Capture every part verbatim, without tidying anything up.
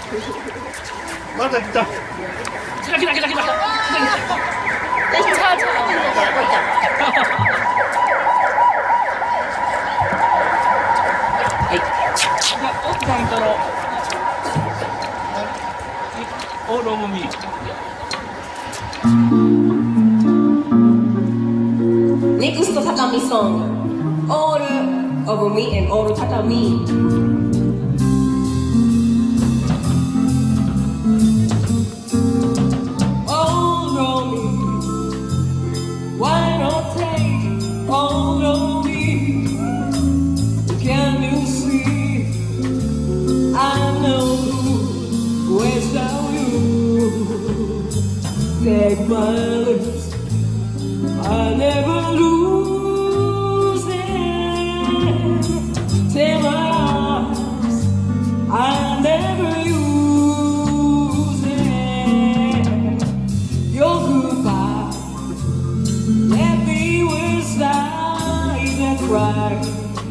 また来た。 来た来た来た来た来た。차 차. 奥さんから。オールオブミー。 Next Tatami song, All of Me and All Tatami. All of me, why not take all of me? Can you see? I know without you. Take my lips, I never lose it. Take my arms, I never use it. Your goodbye left me without even cry.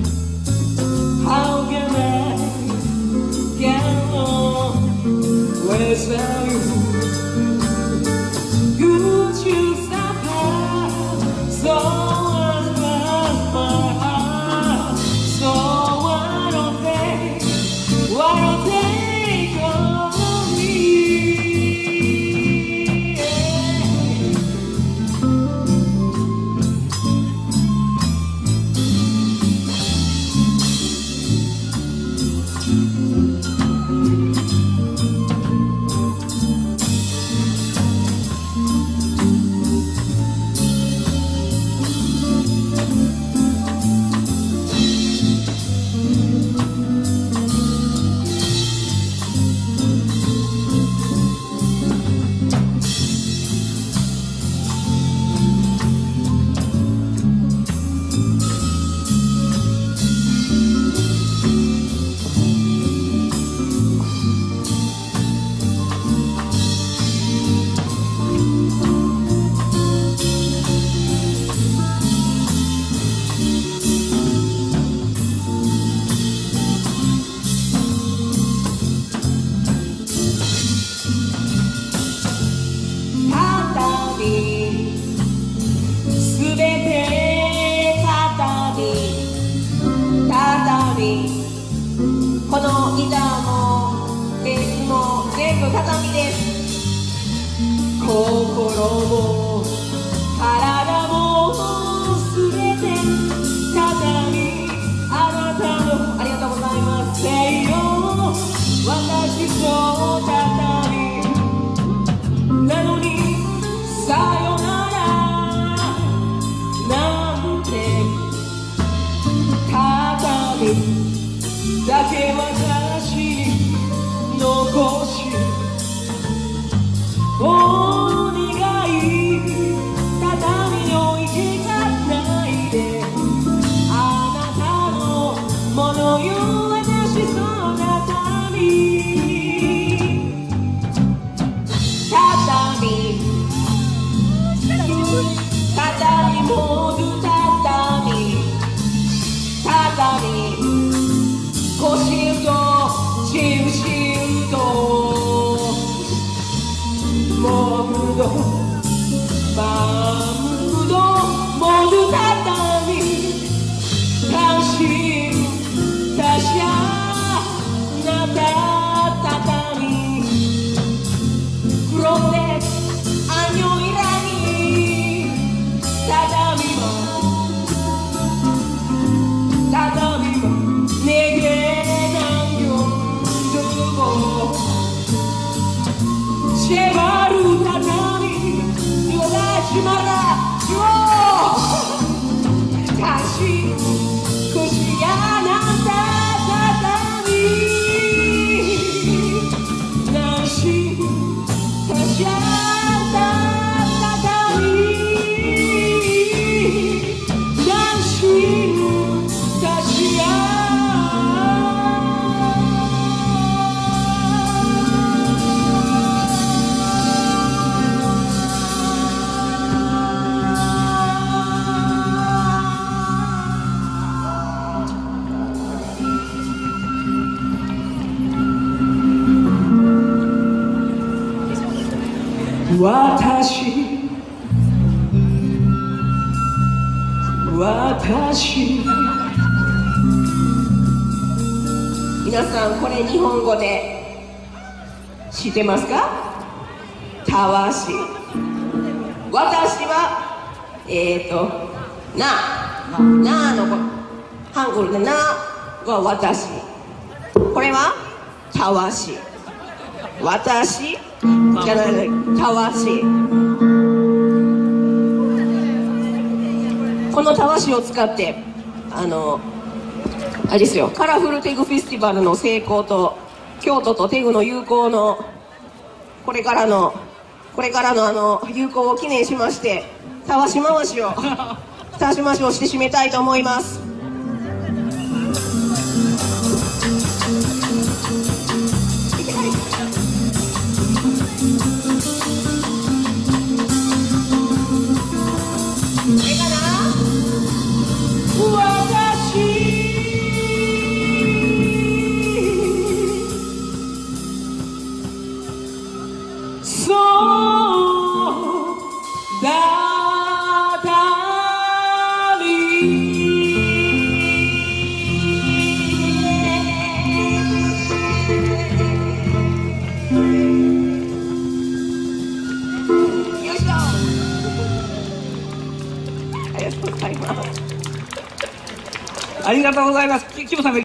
How can I get along without you? You choose the path, so much past my heart. So why don't they, why don't they call me? 私私皆さんこれ日本語で知ってますか？たわし。私はえっ、ー、とななのハングルでなは私、これはたわし。私じゃないたわし。このたわしを使ってあのあれですよ、カラフルテグフェスティバルの成功と京都とテグの友好のこれからのこれからのあの友好を記念しまして、たわし回しをたわし回しをして締めたいと思います。これかな？ そうだったりよいしょ。ありがとうございます。 ありがとうございます。キムさんが